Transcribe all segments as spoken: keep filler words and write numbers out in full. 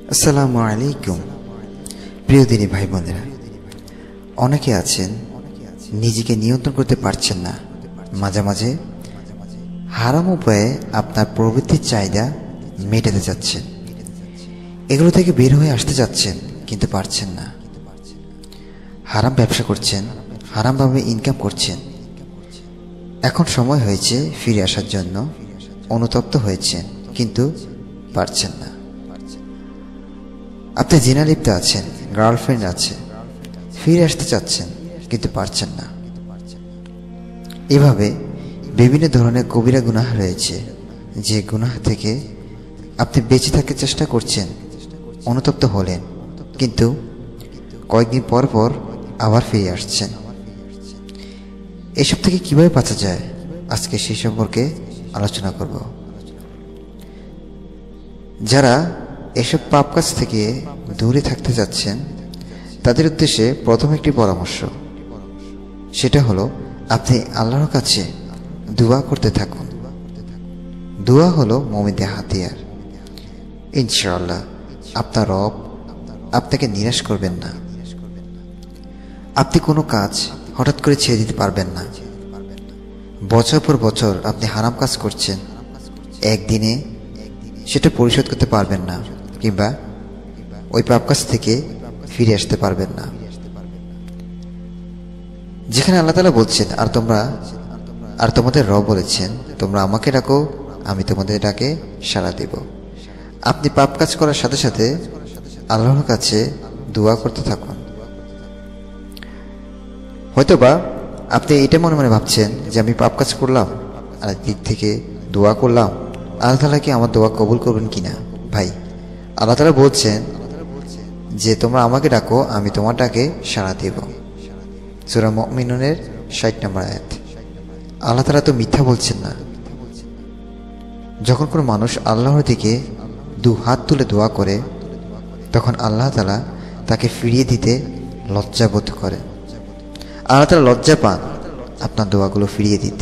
আসসালামু আলাইকুম। প্রিয় দিনী ভাই বোনেরা, অনেকে আছেন নিজেকে নিয়ন্ত্রণ করতে পারছেন না। মাঝে মাঝে হারাম উপায়ে আপনার প্রবৃত্তির চাহিদা মেটাতে চাচ্ছেন, এগুলো থেকে বের হয়ে আসতে চাচ্ছেন কিন্তু পারছেন না। হারাম ব্যবসা করছেন, হারামভাবে ইনকাম করছেন। এখন সময় হয়েছে ফিরে আসার জন্য, অনুতপ্ত হয়েছেন কিন্তু পারছেন না। আপনি জিনা লিপ্ত আছেন, গার্লফ্রেন্ড আছে, ফিরে আসতে চাচ্ছেন কিন্তু পারছেন না। এভাবে বিভিন্ন ধরনের কবিরা গুনাহ রয়েছে, যে গুনাহ থেকে আপনি বেঁচে থাকার চেষ্টা করছেন, অনুতপ্ত হলেন কিন্তু কয়েকদিন পর পর আবার ফিরে আসছেন। এসব থেকে কিভাবে বাঁচা যায়, আজকে সেই সম্পর্কে আলোচনা করব। যারা এসব পাপ কাজ থেকে দূরে থাকতে যাচ্ছেন তাদের উদ্দেশ্যে প্রথম একটি পরামর্শ, সেটা হলো আপনি আল্লাহর কাছে দোয়া করতে থাকুন। দোয়া হলো মুমিনদের হাতিয়ার। ইনশাআল্লাহ আপনার রব আপনাকে নিরাশ করবেন না। আপনি কোনো কাজ হঠাৎ করে ছেড়ে দিতে পারবেন না। বছর পর বছর আপনি হারাম কাজ করছেন, একদিনে সেটা পরিশোধ করতে পারবেন না, কিংবা ওই পাপ কাজ থেকে ফিরে আসতে পারবেন না। যেখানে আল্লাহ তাআলা বলছেন, আর তোমরা আর তোমাদের রব বলেছেন, তোমরা আমাকে ডাকো, আমি তোমাদের ডাকে সাড়া দেব। আপনি পাপ কাজ করার সাথে সাথে আল্লাহর কাছে দোয়া করতে থাকুন। হয়তোবা আপনি এটা মনে মনে ভাবছেন যে আমি পাপ কাজ করলাম আর দিক থেকে দোয়া করলাম, আল্লাহ তাআলা কি আমার দোয়া কবুল করবেন কিনা? ভাই, আল্লাহ তাআলা বলছেন যে তোমরা আমাকে ডাকো, আমি তোমার ডাকে সাড়া দেব। সূরা মুমিনুনের ষাট নম্বর আয়াত। আল্লাহ তাআলা তো মিথ্যা বলছেন না। যখন কোনো মানুষ আল্লাহর দিকে দু হাত তুলে দোয়া করে, তখন আল্লাহ তাআলা তাকে ফিরিয়ে দিতে লজ্জাবোধ করেন। আল্লাহ তাআলা লজ্জা পান আপনার দোয়াগুলো ফিরিয়ে দিতে।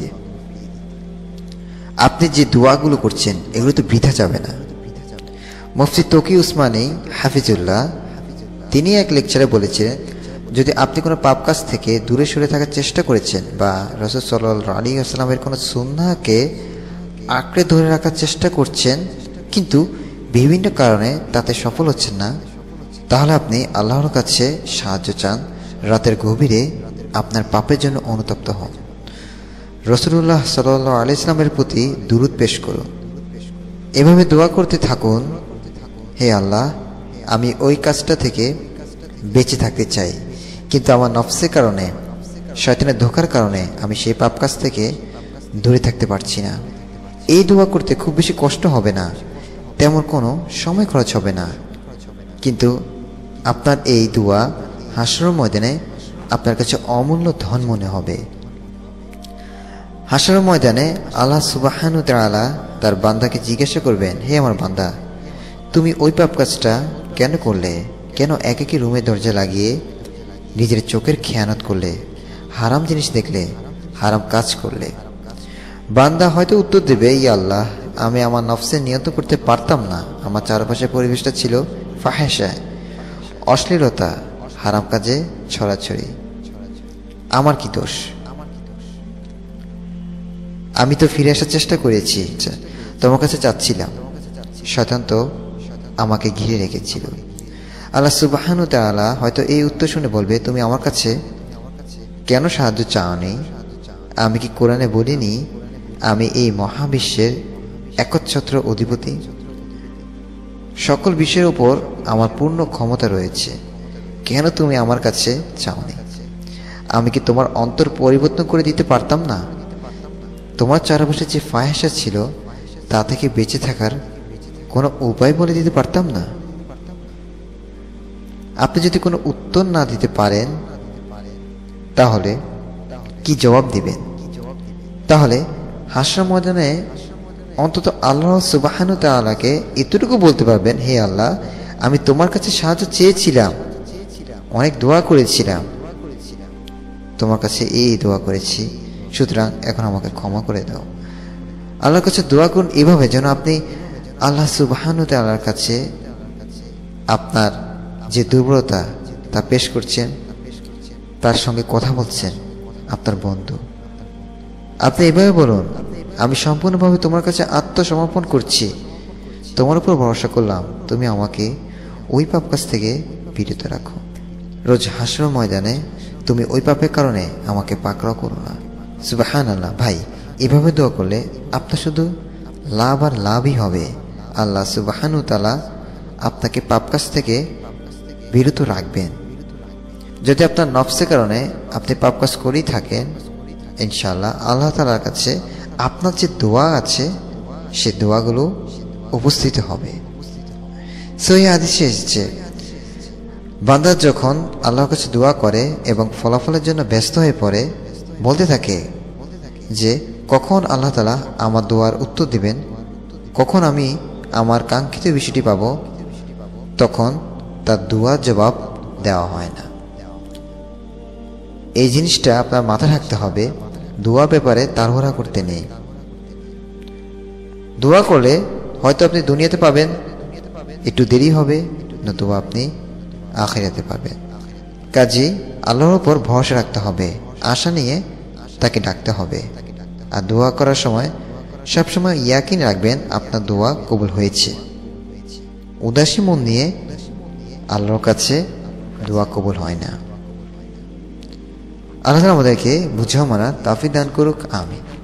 আপনি যে দোয়াগুলো করছেন এগুলো তো বৃথা যাবে না। মুফতি তকি উসমানী হাফিজুল্লাহ তিনি এক লেকচারে বলেছিলেন, যদি আপনি কোনো পাপ কাজ থেকে দূরে সরে থাকার চেষ্টা করেছেন বা রাসূল সাল্লাল্লাহু আলাইহি ওয়াসাল্লামের কোনো সুন্নাহকে আঁকড়ে ধরে রাখার চেষ্টা করছেন কিন্তু বিভিন্ন কারণে তাতে সফল হচ্ছেন না, তাহলে আপনি আল্লাহর কাছে সাহায্য চান। রাতের গভীরে আপনার পাপের জন্য অনুতপ্ত হন। রাসূলুল্লাহ সাল্লাল্লাহু আলাইহি ওয়াসাল্লামের প্রতি দুরূদ পেশ করুন। এভাবে দোয়া করতে থাকুন, হে আল্লাহ, আমি ওই কাজটা থেকে বেঁচে থাকতে চাই, কিন্তু আমার নফসের কারণে, শয়তানের ধোঁকার কারণে আমি সেই পাপ কাজ থেকে দূরে থাকতে পারছি না। এই দোয়া করতে খুব বেশি কষ্ট হবে না, তেমন কোনো সময় খরচ হবে না, কিন্তু আপনার এই দোয়া হাসরের ময়দানে আপনার কাছে অমূল্য ধন মনে হবে। হাসরের ময়দানে আল্লাহ সুবহানাহু ওয়া তাআলা তার বান্দাকে জিজ্ঞাসা করবেন, হে আমার বান্দা, তুমি ওই পাপ কাজটা কেন করলে? কেন এক একই রুমে দরজা লাগিয়ে নিজের চোখের খেয়ানত করলে, হারাম জিনিস দেখলে, হারাম কাজ করলে? বান্দা হয়তো উত্তর দেবে, ইয়া আল্লাহ, আমি আমার নফসে নিয়ন্ত্রণ করতে পারতাম না। আমার চারপাশের পরিবেশটা ছিল ফাহেশায়, অশ্লীলতা, হারাম কাজে ছড়াছড়ি। আমার কি দোষ? আমি তো ফিরে আসার চেষ্টা করেছি, তোমার কাছে চাচ্ছিলাম, শয়তান তো আমাকে ঘিরে রেখেছিল। আল্লাহ সুবহানাহু ওয়া তাআলা হয়তো এই উত্তর শুনে বলবে, তুমি আমার কাছে কেন সাহায্য চাওনি? আমি কি কোরআনে বলিনি আমি এই মহাবিশ্বের একচ্ছত্র অধিপতি? সকল বিষয়ের উপর আমার পূর্ণ ক্ষমতা রয়েছে, কেন তুমি আমার কাছে চাওনি? আমি কি তোমার অন্তর পরিবর্তন করে দিতে পারতাম না? তোমার চারপাশে যে ফাহেশা ছিল তা থেকে বেঁচে থাকার কোনো উপায় বলে দিতে পারতাম না? আপনি যদি কোনো উত্তর না দিতে পারেন তাহলে কি জবাব দিবেন? তাহলে হাসর ময়দানে অন্তত আল্লাহ সুবহানাহু ওয়া তাআলাকে এতটুকু বলতে পারবেন, হে আল্লাহ, আমি তোমার কাছে সাহায্য চেয়েছিলাম, অনেক দোয়া করেছিলাম, তোমার কাছে এই দোয়া করেছি, সুতরাং এখন আমাকে ক্ষমা করে দাও। আল্লাহর কাছে দোয়া করুন এভাবে যেন আপনি আল্লাহ সুবহানাহু ওয়া তাআলার কাছে আপনার যে দুর্বলতা তা পেশ করছেন, তার সঙ্গে কথা বলছেন আপনার বন্ধু। আপনি এভাবে বলুন, আমি সম্পূর্ণভাবে তোমার কাছে আত্মসমর্পণ করছি, তোমার উপর ভরসা করলাম, তুমি আমাকে ওই পাপ কাজ থেকে বিরত রাখো। রোজ হাসরের ময়দানে তুমি ওই পাপের কারণে আমাকে পাকড়াও করো না। সুবহানাল্লাহ। ভাই, এভাবে দোয়া করলে আপনার শুধু লাভ আর লাভই হবে। আল্লাহ সুবহানাহু ওয়া তাআলা আপনাকে পাপ কাজ থেকে বিরত রাখবেন। যদি আপনার নফসের কারণে আপনি পাপ কাজ করেই থাকেন, ইনশাআল্লাহ আল্লাহ তাআলার কাছে আপনার যে দোয়া আছে সে দোয়াগুলো উপস্থিত হবে। সহিহ হাদিসে এসেছে, বান্দা যখন আল্লাহর কাছে দোয়া করে এবং ফলাফলের জন্য ব্যস্ত হয়ে পড়ে, বলতে থাকে যে কখন আল্লাহ তাআলা আমার দোয়ার উত্তর দিবেন, কখন আমি আমার কাঙ্ক্ষিত বিষয়টি পাব, তখন তার দোয়ার জবাব দেওয়া হয় না। এই জিনিসটা আপনার মাথায় রাখতে হবে। দোয়া ব্যাপারে তাড়াহুড়া করতে নেই। দোয়া করলে হয়তো আপনি দুনিয়াতে পাবেন, একটু দেরি হবে, নতুবা আপনি আখিরাতে পাবেন। কাজেই আল্লাহর উপর ভরসা রাখতে হবে, আশা নিয়ে তাকে ডাকতে হবে। আর দোয়া করার সময় সবসময় ইয়াকিন রাখবেন আপনার দোয়া কবুল হয়েছে। উদাসী মন নিয়ে আল্লাহর কাছে দোয়া কবুল হয় না। আল্লাহ আমাদেরকে বুঝাও মানার তৌফিক দান করুক। আমিন।